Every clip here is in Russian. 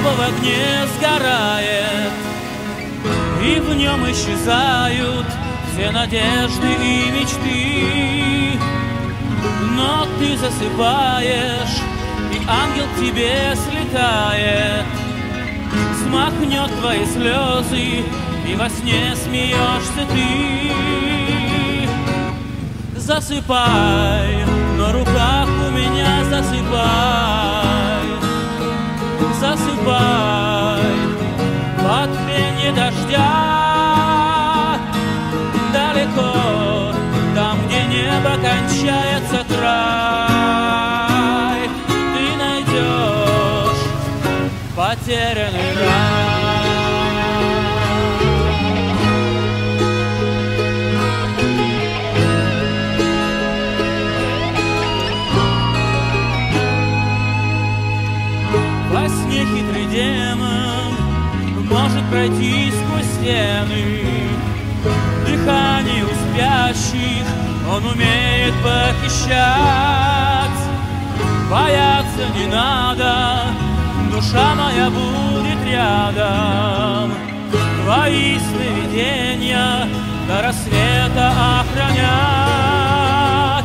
небо в огне сгорает, и в нем исчезают все надежды и мечты. Но ты засыпаешь, и ангел к тебе слетает, смахнет твои слезы, и во сне смеешься ты. Засыпай, на руках у меня засыпай, засыпай под пенье дождя, далеко, там, где небо кончается край, ты найдешь потерянный рай. Во сне хитрый демон может пройти сквозь стены, дыхание у спящих он умеет похищать. Бояться не надо, душа моя будет рядом, твои сновидения до рассвета охранять.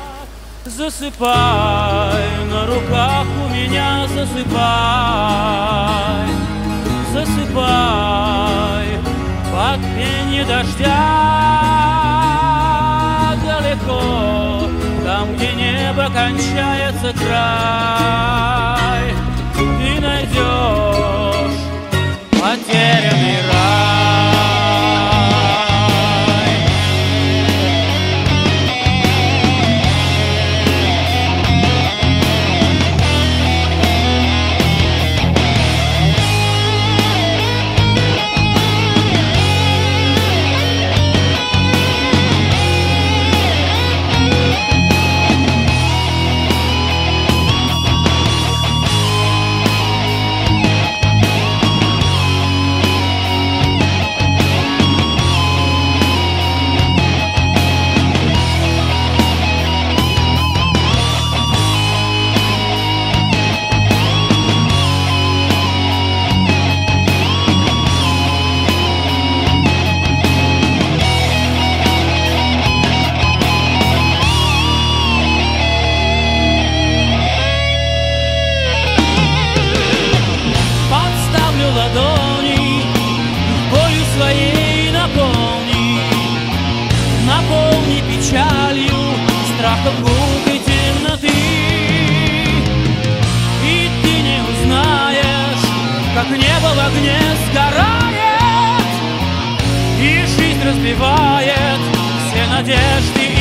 Засыпай, на руках у меня засыпай, засыпай под пенье дождя, далеко, там, где небо кончается край, ты найдешь потерянный рай. Ладони болью своей наполни, наполни печалью, страхом глухой темноты. И ты не узнаешь, как небо в огне сгорает, и жизнь разбивает все надежды